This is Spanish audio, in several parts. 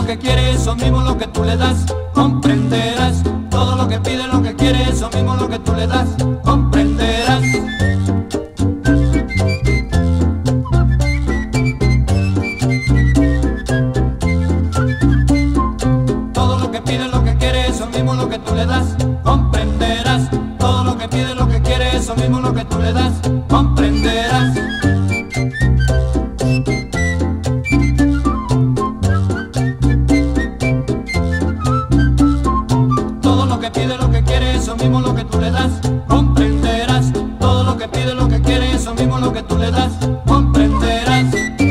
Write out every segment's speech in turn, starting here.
lo que quiere, eso mismo lo que tú le das, comprenderás. Todo lo que pide, lo que quiere, eso mismo lo que tú le das, comprenderás. Todo lo que pide, lo que quiere, eso mismo lo que tú le das, comprenderás. Todo lo que pide, lo que quiere, eso mismo lo que tú le das, comprenderás. Todo lo que pide, lo que quiere, eso mismo lo que tú le das, comprenderás. Todo lo que pide, lo que quiere, eso mismo lo que tú le das, comprenderás.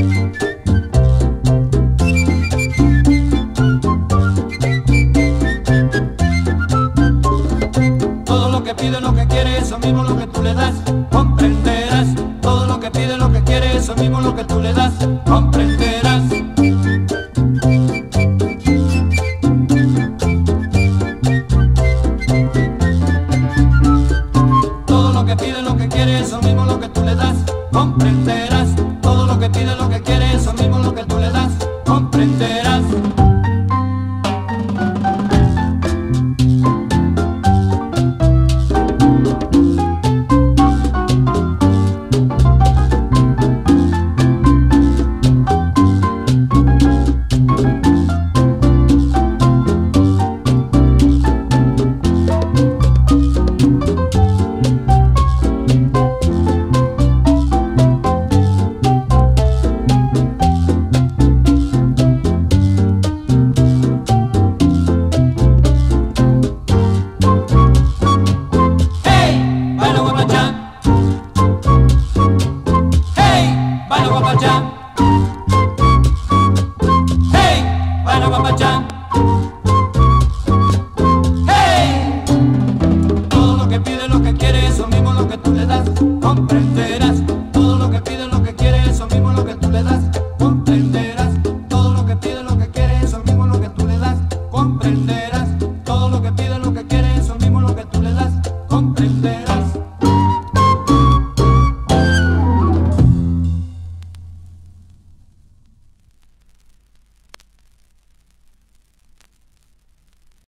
Todo lo que pide, lo que quiere, eso mismo lo que tú le das, comprenderás. Todo lo que pide, lo que quiere, eso mismo lo que tú le das, comprenderás. Todo lo que pide, lo que quiere, eso mismo lo que tú le das, comprenderás. Todo lo que pide, lo que quiere, eso mismo lo que tú le das, comprenderás. Todo lo que pide, lo que quiere, eso mismo lo que tú le das, comprenderás. Todo lo que pide, lo que quiere, eso mismo lo que tú le das, comprenderás. Todo lo que pide, lo que quiere, eso mismo lo que tú le das, comprenderás. Todo lo que pide, lo que quiere, eso mismo lo que tú le das, comprenderás.